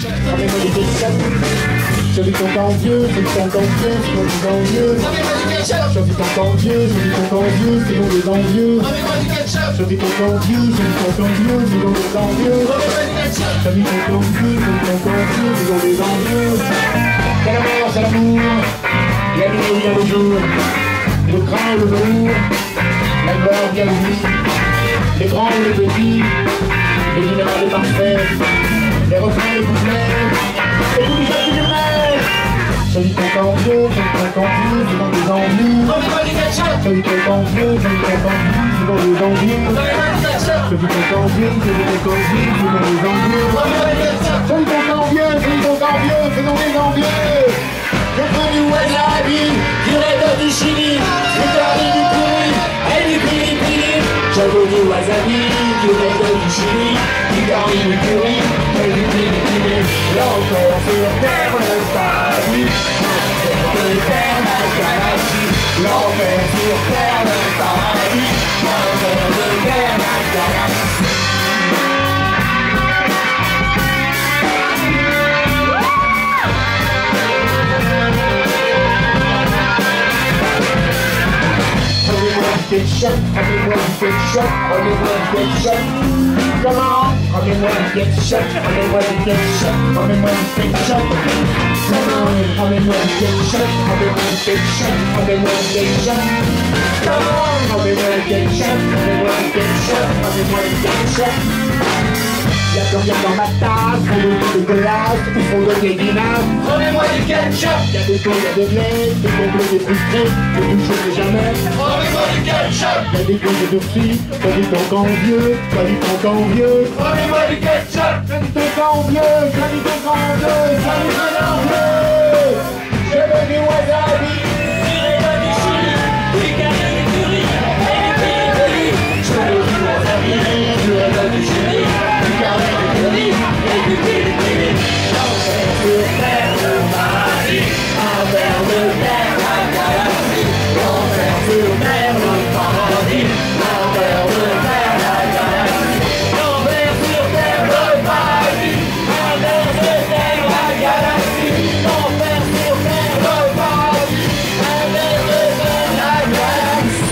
Ramène-moi du ketchup. Je vis ton temps vieux, je vis ton temps vieux, c'est mon des envieux. Je vis ton temps vieux, je vis ton temps vieux, c'est mon des envieux. Je vis ton temps vieux, je vis ton temps vieux, c'est mon des envieux. Je vis ton temps vieux, je vis ton temps vieux, c'est mon des envieux. C'est la mort, c'est l'amour, la nuit vient le jour, le grand et le velours, la gloire vient le nuit, les grands et les petits, les minéraux les parfaits, les refrains les couplets, et tout les actes du rêve. Je vis ton temps vieux, je vis ton temps vieux, c'est dans des envieux. Je vis ton temps vieux, je vis ton temps vieux, c'est dans des envieux. Je vis ton temps vieux, je vis ton temps vieux, c'est dans des envieux. Je vis ton temps vieux, je vis ton temps vieux, c'est dans des envieux. Je veux du wasabi, du Red Hot, du chili, du curry, du curry et du pili-pili. Je veux du wasabi, du Red Hot, du chili, du curry, du curry et du pili-pili. L'enfer sur terre, le paradis. L'enfer sur terre, la galaxie. L'enfer sur terre, le paradis. L'enfer sur terre, la galaxie. Ketchup, ramène-moi du ketchup, ramène-moi du ketchup. Comment? Ramène-moi du ketchup, ramène-moi du ketchup, ramène-moi du ketchup. Comment? Ramène-moi du ketchup, ramène-moi du ketchup, ramène-moi du ketchup. Comment? Ramène-moi du ketchup, ramène-moi du ketchup, ramène-moi du ketchup. Y'a plus rien dans ma tasse, font de l'eau de glace, ou font de guéguinage. Remets-moi du ketchup. Y'a des taux, y'a des blés, des complets, des frustrés, des touches de jamais. Remets-moi du ketchup. Y'a des gros et durcis, t'as dit ton camp vieux, t'as dit ton camp vieux. Remets-moi du ketchup. T'as dit ton camp vieux, t'as dit ton camp vieux, t'as dit ton camp vieux. Je veux du wasabi, du Red Hot, du chili, du curry, du curry et du pili-pili. Je veux du wasabi, du Red Hot, du chili. Et du pili-pili. L'enfer sur terre, le paradis. L'enfer de terre, la galaxie. L'enfer sur terre, le paradis. L'enfer de terre, la galaxie. L'enfer sur terre, le paradis. L'enfer de terre, la galaxie. L'enfer sur terre, le paradis. L'enfer de terre, la galaxie.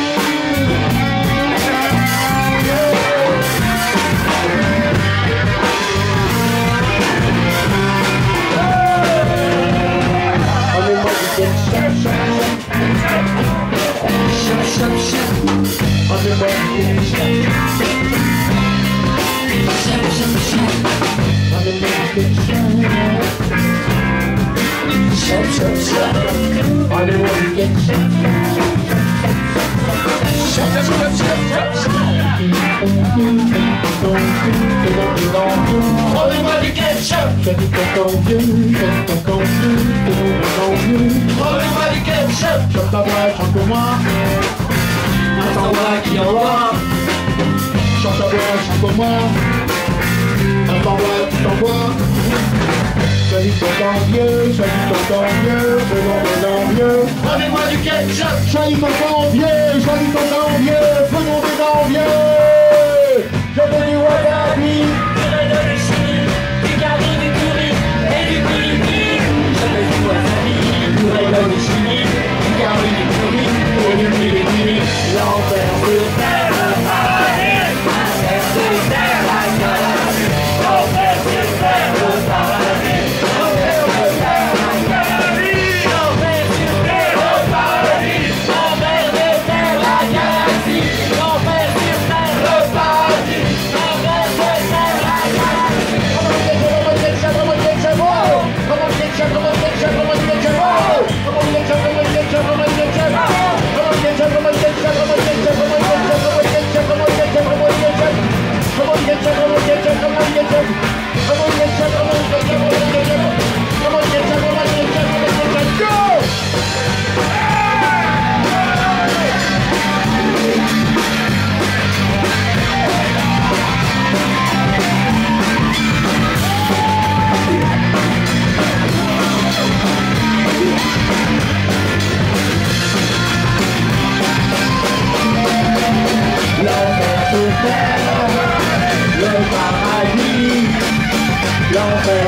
Remets-moi du ketchup. Je dis ton camp vieux, je dis ton camp vieux, ton vieux. Remets-moi du ketchup. Chante ta voix, chante pour moi. Attends-moi qui envoie. Chante ta voix, chante pour moi. Attends-moi qui t'envoie. Je dis ton camp vieux, je dis ton camp vieux, faisons des envieux. Remets-moi du ketchup. Je dis ton camp vieux, je dis ton camp vieux, faisons des envieux. Je veux du wasabi, du Red Hot, du chili, du curry, du curry et du pili-pili. Je veux du wasabi, du Red Hot, du chili, du curry, du curry et du pili-pili. L'enfer sur terre, le paradis. L'enfer sur terre, la galaxie. L'enfer sur terre, le paradis. L'enfer sur terre, la galaxie. L'enfer sur terre, le paradis. L'enfer sur terre, la galaxie.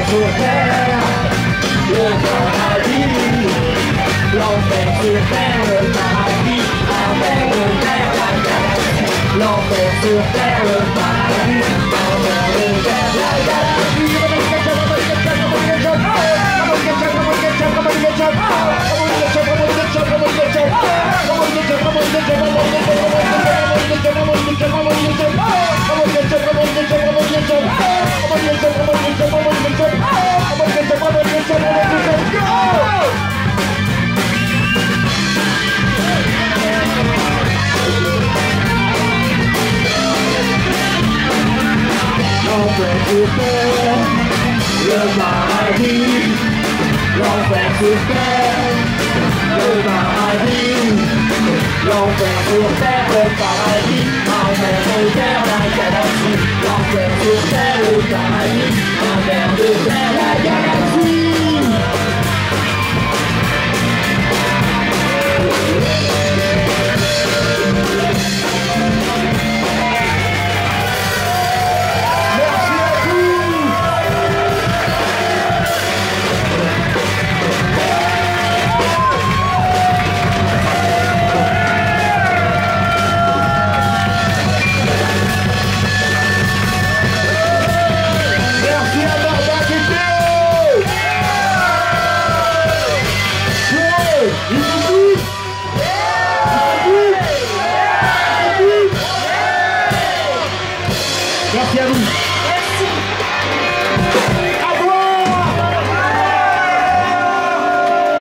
sur terre, le paradis. L'enfer sur terre, le paradis. Enfer de terre, la galaxie. L'enfer sur terre, le paradis. Enfer de terre, la galaxie. Le paradis, l'enfer sur terre, le paradis, l'enfer sur terre, le paradis, enfer de terre, la galaxie, l'enfer sur terre, le paradis, enfer de terre.